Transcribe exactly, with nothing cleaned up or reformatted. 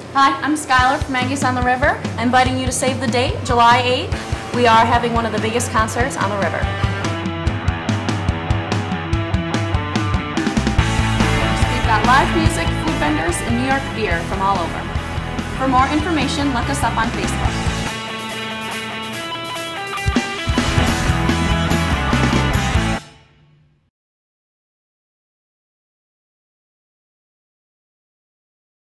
Hi, I'm Schyler from Maggies on the River. I'm inviting you to save the date, July eighth. We are having one of the biggest concerts on the river. We've got live music, food vendors, and New York beer from all over. For more information, look us up on Facebook.